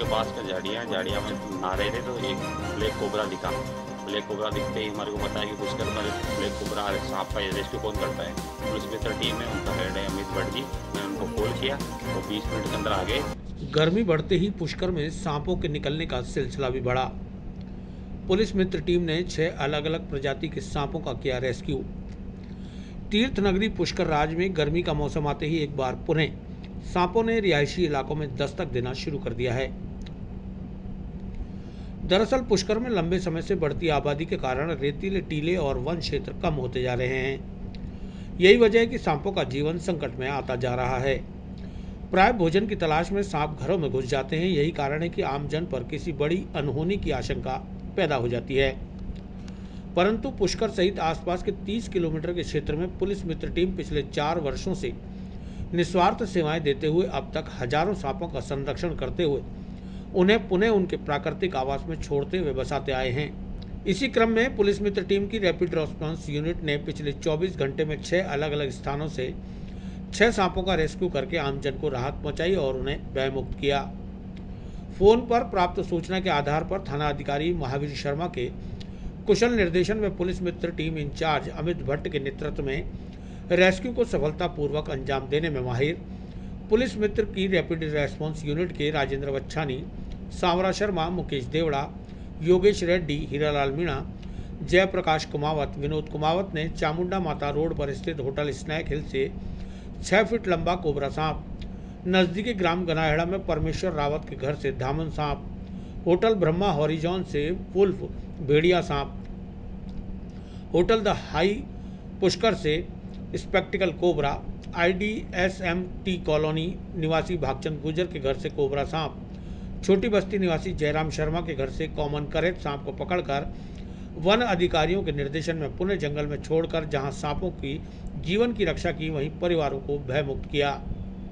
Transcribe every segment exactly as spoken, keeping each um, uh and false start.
पास का झाड़ियाँ झाड़ियाँ में नहा रहे थे तो एक ब्लैक कोबरा दिखा। ब्लैक कोबरा दिखते ही हमारे को बताया कि पुष्कर में ब्लैक कोबरा सांप का रेस्क्यू कौन करता है। पुलिस मित्र टीम है, उनका हेड है अमित भट्ट जी। मैंने उनको कॉल किया तो बीस मिनट के अंदर आ गए। गर्मी बढ़ते ही पुष्कर में सांपों के निकलने का सिलसिला भी बढ़ा। पुलिस मित्र टीम ने छह अलग अलग प्रजाति के सांपों का किया रेस्क्यू। तीर्थ नगरी पुष्कर राज में गर्मी का मौसम आते ही एक बार पुनः सांपों ने रिहायशी इलाकों में दस्तक देना शुरू कर दिया है। दरअसल पुष्कर में लंबे समय से बढ़ती आबादी के कारण रेतीले टीले और वन क्षेत्र कम होते जा रहे हैं। यही वजह है कि सांपों का जीवन संकट में आता जा रहा है। प्राय भोजन की तलाश में सांप घरों में घुस जाते हैं। यही कारण है कि आमजन पर किसी बड़ी अनहोनी की आशंका पैदा हो जाती है। परंतु पुष्कर सहित आसपास के तीस किलोमीटर के क्षेत्र में पुलिस मित्र टीम पिछले चार वर्षों से निस्वार्थ सेवाएं देते हुए अब तक हजारों सांपों का संरक्षण करते हुए उन्हें पुनः उनके प्राकृतिक आवास में छोड़ते हुए बसाते आए हैं। इसी क्रम में पुलिस मित्र टीम की रैपिड रेस्पॉन्स यूनिट ने पिछले चौबीस घंटे में छह अलग अलग स्थानों से छह सांपों का रेस्क्यू करके आमजन को राहत पहुंचाई और उन्हें भयमुक्त किया। फोन पर प्राप्त सूचना के आधार पर थाना अधिकारी महावीर शर्मा के कुशल निर्देशन में पुलिस मित्र टीम इंचार्ज अमित भट्ट के नेतृत्व में रेस्क्यू को सफलतापूर्वक अंजाम देने में माहिर पुलिस मित्र की रैपिड रेस्पॉन्स यूनिट के राजेंद्र वच्छानी, सांवरा शर्मा, मुकेश देवड़ा, योगेश रेड्डी, हीरालाल मीणा, जयप्रकाश कुमावत, विनोद कुमावत ने चामुंडा माता रोड पर स्थित होटल स्नैक हिल से छह फीट लंबा कोबरा सांप, नजदीकी ग्राम गनाहेड़ा में परमेश्वर रावत के घर से धामन सांप, होटल ब्रह्मा हॉरिजॉन से वुल्फ भेड़िया सांप, होटल द हाई पुष्कर से स्पेक्टिकल कोबरा, आईडीएसएमटी कॉलोनी निवासी भागचंद गुजर के घर से कोबरा सांप, छोटी बस्ती निवासी जयराम शर्मा के घर से कॉमन करेट सांप को पकड़कर वन अधिकारियों के निर्देशन में पुनः जंगल में छोड़कर जहां सांपों की जीवन की रक्षा की, वहीं परिवारों को भयमुक्त किया।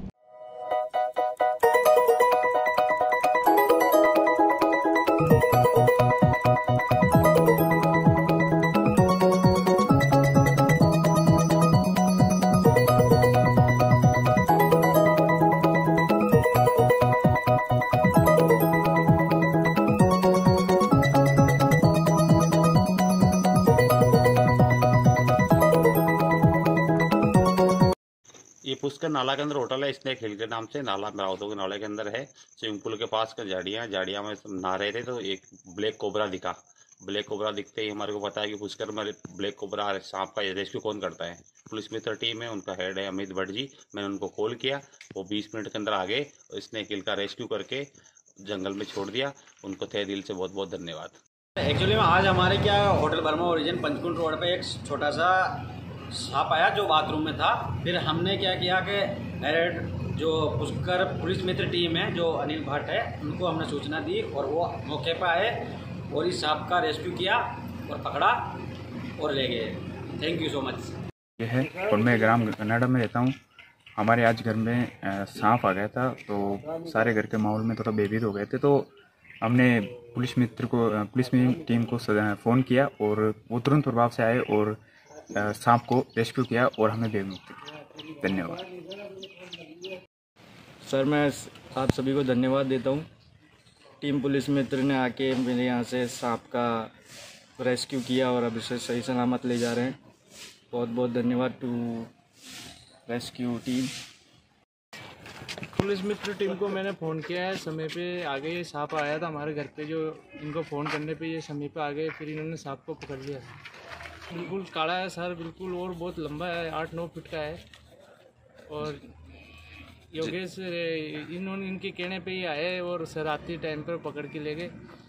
ये पुष्कर नाला के अंदर होटल है, स्नैक हिल के नाम से नाला रावतों के नाले के अंदर है। स्विमिंग पूल के पास का झाड़ियाँ झाड़ियाँ में नहा रहे थे तो एक ब्लैक कोबरा दिखा। ब्लैक कोबरा दिखते ही हमारे को बताया कि पुष्कर में ब्लैक कोबरा सांप का रेस्क्यू कौन करता है। पुलिस मित्र टीम है, उनका हेड है अमित भट्ट जी। मैंने उनको कॉल किया, वो बीस मिनट के अंदर आ गए और स्नैक हिल का रेस्क्यू करके जंगल में छोड़ दिया। उनको तहे दिल से बहुत बहुत धन्यवाद। एक्चुअली में आज हमारे क्या hotel Verma origin Panchkund road पे एक छोटा सा सांप आया जो बाथरूम में था। फिर हमने क्या किया कि हेड जो पुष्कर पुलिस मित्र टीम है जो अनिल भट्ट है, उनको हमने सूचना दी और वो मौके पर आए और इस सांप का रेस्क्यू किया और पकड़ा और ले गए। Thank you so much. ये है और मैं ग्राम गनाड़ा में रहता हूँ। हमारे आज घर में सांप आ गया था तो सारे घर के माहौल में थोड़ा बेभीत हो गए थे, तो हमने पुलिस मित्र को पुलिस टीम को फ़ोन किया और वो तुरंत प्रभाव से आए और सांप को रेस्क्यू किया और हमें बेमुक्त किया। धन्यवाद सर। मैं आप सभी को धन्यवाद देता हूँ। टीम पुलिस मित्र ने आके मेरे यहाँ से सांप का रेस्क्यू किया और अब इसे सही सलामत ले जा रहे हैं। बहुत बहुत धन्यवाद टू रेस्क्यू टीम। पुलिस मित्र टीम को मैंने फ़ोन किया है, समय पे आ गए। सांप आया था हमारे घर पे, जो इनको फ़ोन करने पे ये समय पे आ गए। फिर इन्होंने सांप को पकड़ लिया। बिल्कुल काला है सर, बिल्कुल, और बहुत लंबा है, आठ नौ फीट का है। और योगेश इन्होंने इनके कहने पे ही आए और रात के टाइम पर पकड़ के ले गए।